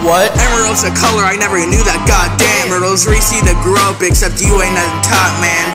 What? Emerald's a color, I never knew that, goddamn. Emerald's racy that grew up, except you ain't nothing top, man.